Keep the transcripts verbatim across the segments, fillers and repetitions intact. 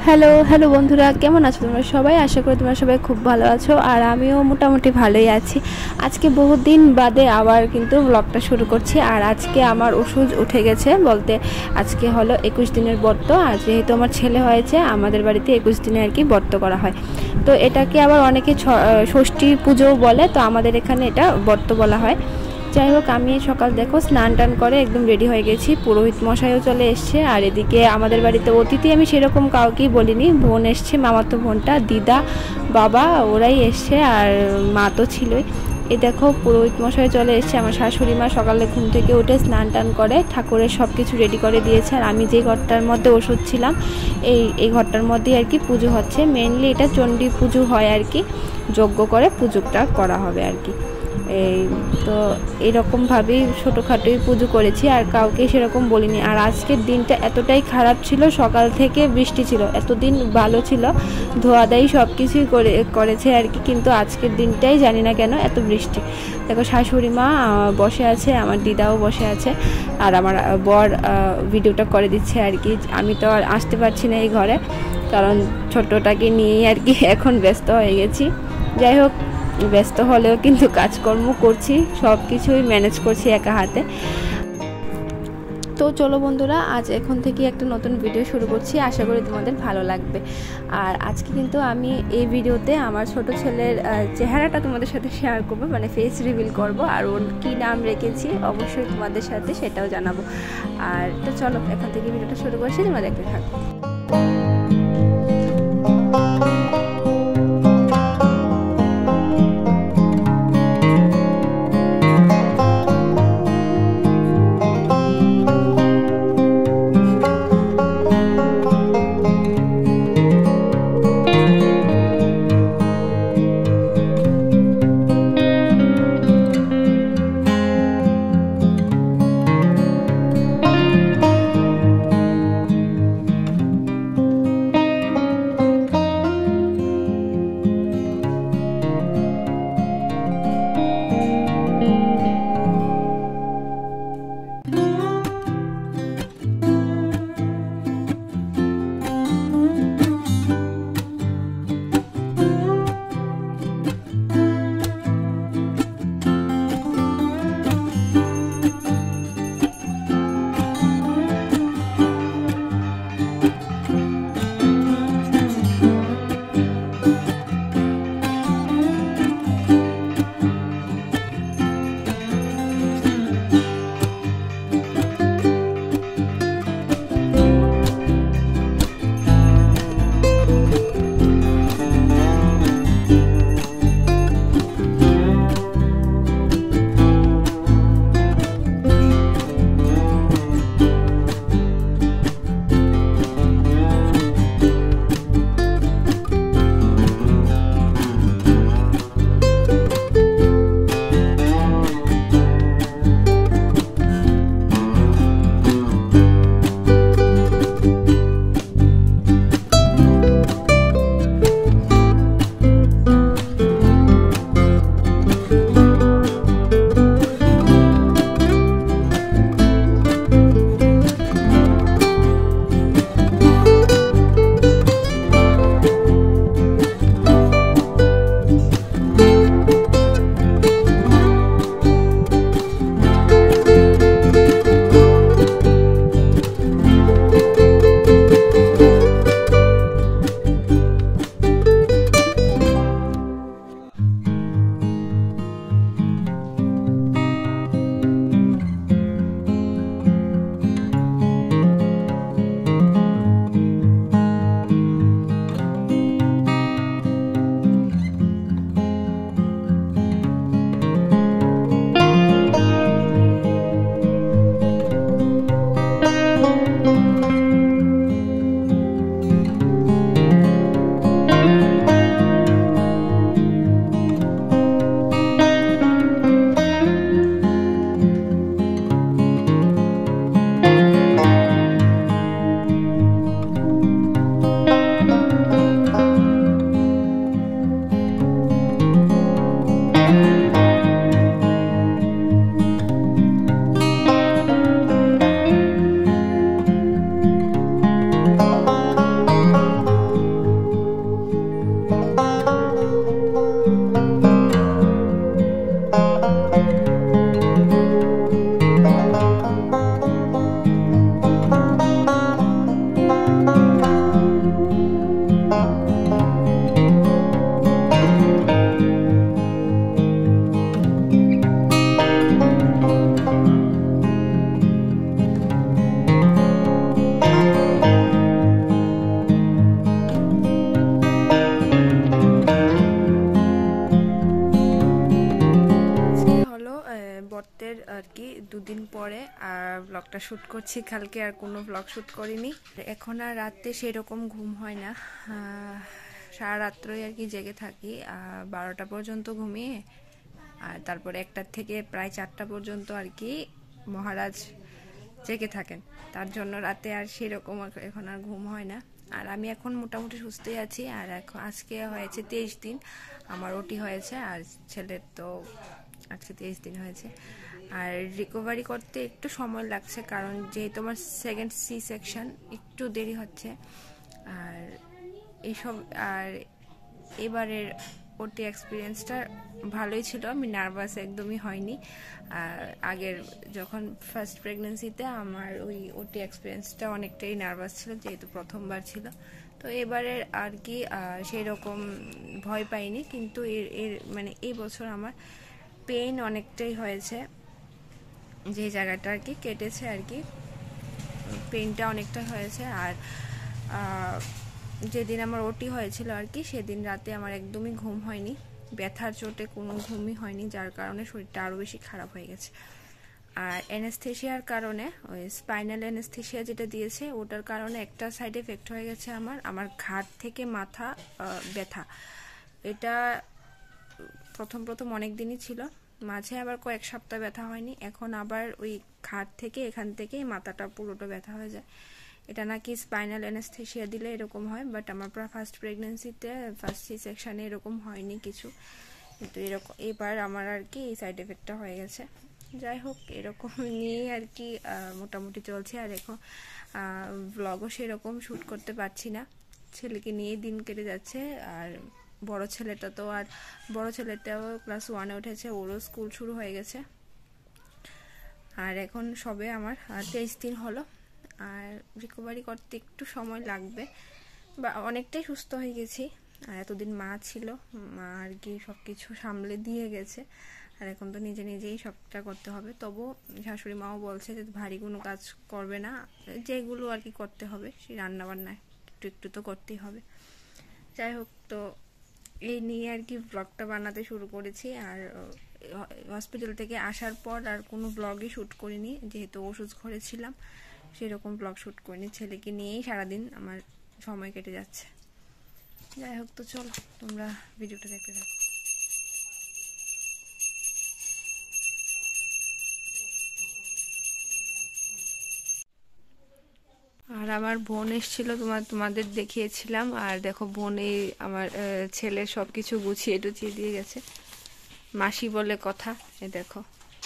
Hello hello বন্ধুরা, কেমন আছো তোমরা সবাই? আশা করি তোমরা সবাই খুব ভালো আছো, আর আমিও মোটামুটি ভালোই আছি। আজকে বহুত দিন বাদে আবার কিন্তু ব্লগটা শুরু করছি। আর আজকে আমার ওষুধ উঠে গেছে, বলতে আজকে হলো একুশ দিনের ব্রত। আর যেহেতু আমার ছেলে হয়েছে, আমাদের বাড়িতে একুশ দিনে আর কি ব্রত করা হয়। তো এটাকে আবার অনেকে ষষ্ঠী পুজোও বলে, তো আমাদের এখানে এটা ব্রত বলা হয়। যাই হোক, আমি সকাল দেখো স্নান টান করে একদম রেডি হয়ে গেছি, পুরোহিত মশাইও চলে এসছে। আর এদিকে আমাদের বাড়িতে অতিথি আমি সেরকম কাউকেই বলিনি, বোন এসছে, মামাতো বোনটা, দিদা, বাবা, ওরাই এসছে, আর মা তো ছিলই। এই দেখো পুরোহিত মশাই চলে এসছে। আমার শাশুড়ি মা সকালে ঘুম থেকে উঠে স্নান টান করে ঠাকুরের সব কিছু রেডি করে দিয়েছে। আর আমি যে ঘরটার মধ্যে ওষুধ ছিলাম, এই এই ঘরটার মধ্যেই আর কি পুজো হচ্ছে। মেনলি এটা চণ্ডী পুজো হয় আর কি, যজ্ঞ করে পুজোটা করা হবে আর কি। এই তো এরকমভাবেই ছোটোখাটোই পুজো করেছি, আর কাউকে সেরকম বলিনি। আর আজকের দিনটা এতটাই খারাপ ছিল, সকাল থেকে বৃষ্টি ছিল, এতদিন ভালো ছিল, ধোয়াদাই সব কিছুই করে করেছে আর কি। কিন্তু আজকের দিনটাই জানি না কেন এত বৃষ্টি। দেখো শাশুড়ি মা বসে আছে, আমার দিদাও বসে আছে, আর আমার বর ভিডিওটা করে দিচ্ছে আর কি। আমি তো আর আসতে পারছি না এই ঘরে, কারণ ছোটটাকে নিয়েই আর কি এখন ব্যস্ত হয়ে গেছি। যাই হোক, ব্যস্ত হলেও কিন্তু কাজকর্ম করছি, সব কিছুই ম্যানেজ করছি একা হাতে। তো চলো বন্ধুরা, আজ এখন থেকে একটা নতুন ভিডিও শুরু করছি, আশা করি তোমাদের ভালো লাগবে। আর আজকে কিন্তু আমি এই ভিডিওতে আমার ছোট ছেলের চেহারাটা তোমাদের সাথে শেয়ার করবো, মানে ফেস রিভিল করব, আর ওর কী নাম রেখেছি অবশ্যই তোমাদের সাথে সেটাও জানাবো। আর তো চলো এখন থেকে ভিডিওটা শুরু করছি, তোমরা দেখতে থাকো। করতে আর কি দুদিন পরে আর ব্লগটা শ্যুট করছি। কালকে আর কোনো ব্লগ শ্যুট করিনি। এখন আর রাতে সেরকম ঘুম হয় না, সারা রাত্রই আর কি জেগে থাকি, বারোটা পর্যন্ত ঘুমিয়ে আর তারপরে একটার থেকে প্রায় চারটা পর্যন্ত আর কি মহারাজ জেগে থাকেন। তার জন্য রাতে আর সেরকম এখন আর ঘুম হয় না। আর আমি এখন মোটামুটি সুস্থই আছি। আর এখন আজকে হয়েছে তেইশ দিন আমার ওটি হয়েছে, আর ছেলের তো আজকে তেইশ দিন হয়েছে। আর রিকভারি করতে একটু সময় লাগছে, কারণ যেহেতু আমার সেকেন্ড সি সেকশন একটু দেরি হচ্ছে। আর এইসব আর এবারের ওটি এক্সপিরিয়েন্সটা ভালোই ছিল, আমি নার্ভাস একদমই হয়নি। আর আগের যখন ফার্স্ট প্রেগনেন্সিতে আমার ওই ওটি এক্সপিরিয়েন্সটা অনেকটাই নার্ভাস ছিল, যেহেতু প্রথমবার ছিল। তো এবারের আর কি সেই রকম ভয় পাইনি, কিন্তু এর এর মানে এই বছর আমার পেইন অনেকটাই হয়েছে, যে জায়গাটা আর কি কেটেছে আর কি পেইনটা অনেকটা হয়েছে। আর যেদিন আমার ওটি হয়েছিল আর কি সেদিন রাতে আমার একদমই ঘুম হয়নি, ব্যথার চোটে কোনো ঘুমই হয়নি, যার কারণে শরীরটা আরও বেশি খারাপ হয়ে গেছে। আর অ্যানেস্থেশিয়ার কারণে ওই স্পাইনাল অ্যানেস্থেশিয়া যেটা দিয়েছে ওটার কারণে একটা সাইড এফেক্ট হয়ে গেছে আমার আমার ঘাট থেকে মাথা ব্যথা। এটা প্রথম প্রথম অনেক দিনই ছিল, মাঝে আবার কয়েক সপ্তাহ ব্যথা হয়নি, এখন আবার ওই ঘাট থেকে এখান থেকে মাথাটা পুরোটা ব্যথা হয়ে যায়। এটা নাকি স্পাইনাল অ্যানেস্থেশিয়া দিলে এরকম হয়, বাট আমার ফার্স্ট প্রেগনেন্সিতে ফার্স্ট সি সেকশানে এরকম হয়নি কিছু, কিন্তু এরকম এবার আমার আর কি এই সাইড এফেক্টটা হয়ে গেছে। যাই হোক, এরকম নিয়ে আর কি মোটামুটি চলছে। আর এখন ব্লগও সেরকম শ্যুট করতে পারছি না, ছেলেকে নিয়ে দিন কেটে যাচ্ছে। আর বড় ছেলেটা তো আর বড় ছেলেটাও ক্লাস ওয়ানে উঠেছে, ওরও স্কুল শুরু হয়ে গেছে। আর এখন সবে আমার তেইশ দিন হলো, আর রিকভারি করতে একটু সময় লাগবে, বা অনেকটাই সুস্থ হয়ে গেছি। আর এতদিন মা ছিল, মা আর কি সব কিছু সামলে দিয়ে গেছে, আর এখন তো নিজে নিজেই সবটা করতে হবে। তবু শাশুড়ি মাও বলছে যে ভারী কোনো কাজ করবে না, যেগুলো আর কি করতে হবে সেই রান্নাবান্না একটু একটু তো করতেই হবে। যাই হোক, তো এই নিয়ে আর কি ব্লগটা বানাতে শুরু করেছি। আর হসপিটাল থেকে আসার পর আর কোনো ব্লগই শ্যুট করিনি, যেহেতু ওষুধ ঘরে ছিলাম, সেরকম ব্লগ শ্যুট করিনি, ছেলেকে নিয়েই সারাদিন আমার সময় কেটে যাচ্ছে। যাই হোক, তো চলো তোমরা ভিডিওটা দেখতে থাকো। আর আমার বোন এসেছিল, তোমার তোমাদের দেখিয়েছিলাম। আর দেখো, বোন এই আমার ছেলে সব কিছু গুছিয়ে টুছিয়ে দিয়ে গেছে, মাসি বলে কথা। এ দেখো,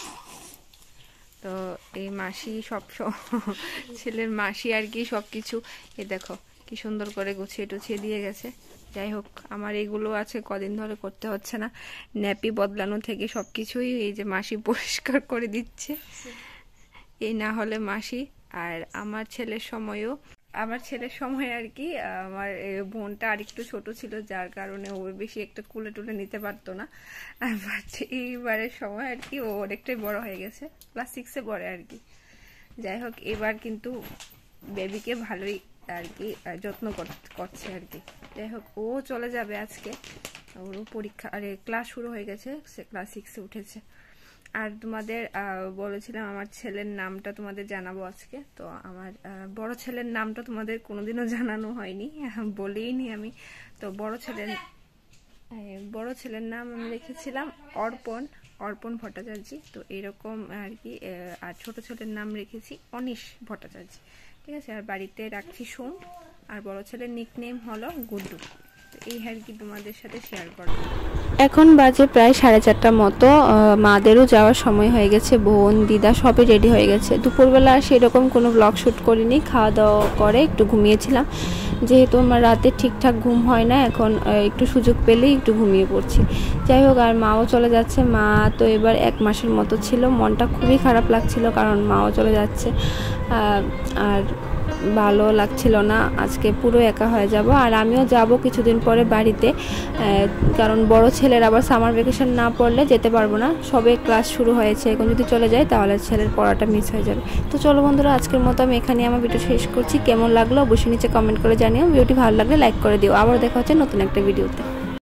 তো এই মাসি সব ছেলের মাসি আর কি সব কিছু এ দেখো কি সুন্দর করে গুছিয়ে টুছিয়ে দিয়ে গেছে। যাই হোক, আমার এগুলো আছে কদিন ধরে করতে হচ্ছে না, ন্যাপি বদলানো থেকে সব কিছুই এই যে মাসি পরিষ্কার করে দিচ্ছে, এই না হলে মাসি। আর আমার ছেলের সময়ও আমার ছেলের সময় আর কি আমার বোনটা আর একটু ছোট ছিল, যার কারণে ও বেশি একটা কুলে টুলে নিতে পারতো না। আর এইবারের সময় আর কি ও অনেকটাই বড় হয়ে গেছে, ক্লাস সিক্সে পড়ে আর কি। যাই হোক, এবার কিন্তু বেবিকে ভালোই আর কি যত্ন করছে আর কি। যাই হোক, ও চলে যাবে আজকে, ওরও পরীক্ষা আরে ক্লাস শুরু হয়ে গেছে, সে ক্লাস সিক্সে উঠেছে। আর তোমাদের বলেছিলাম আমার ছেলের নামটা তোমাদের জানাবো আজকে। তো আমার বড় ছেলের নামটা তোমাদের কোনোদিনও জানানো হয়নি, বলেইনি আমি। তো বড় ছেলের বড় ছেলের নাম আমি রেখেছিলাম অর্পণ অর্পণ ভট্টাচার্য। তো এরকম আর কি। আর ছোট ছেলের নাম রেখেছি অনিশ ভট্টাচার্য, ঠিক আছে। আর বাড়িতে রাখছি সোম, আর বড় ছেলের নিকনেম হলো গুড্ডু। এই আর কি তোমাদের সাথে শেয়ার করব। এখন বাজে প্রায় সাড়ে চারটার মতো, মাদেরও যাওয়ার সময় হয়ে গেছে, বোন দিদা সবই রেডি হয়ে গেছে। দুপুরবেলা সেরকম কোনো ব্লগ শ্যুট করিনি, খাওয়া দাওয়া করে একটু ঘুমিয়েছিলাম, যেহেতু আমার রাতে ঠিকঠাক ঘুম হয় না, এখন একটু সুযোগ পেলেই একটু ঘুমিয়ে পড়ছি। যাই হোক, আর মাও চলে যাচ্ছে। মা তো এবার এক মাসের মতো ছিল, মনটা খুবই খারাপ লাগছিল, কারণ মাও চলে যাচ্ছে, আর ভালো লাগছিল না, আজকে পুরো একা হয়ে যাব। আর আমিও যাব কিছুদিন পরে বাড়িতে, কারণ বড় ছেলের আবার সামার ভ্যাকেশন না পড়লে যেতে পারবো না, সবে ক্লাস শুরু হয়েছে, এখন যদি চলে যাই তাহলে ছেলের পড়াটা মিস হয়ে যাবে। তো চলো বন্ধুরা, আজকের মতো আমি এখানে আমার ভিডিও শেষ করছি। কেমন লাগলো অবশ্যই নিচে কমেন্ট করে জানিও, ভিডিওটি ভালো লাগলে লাইক করে দিও। আবার দেখা হচ্ছে নতুন একটা ভিডিওতে।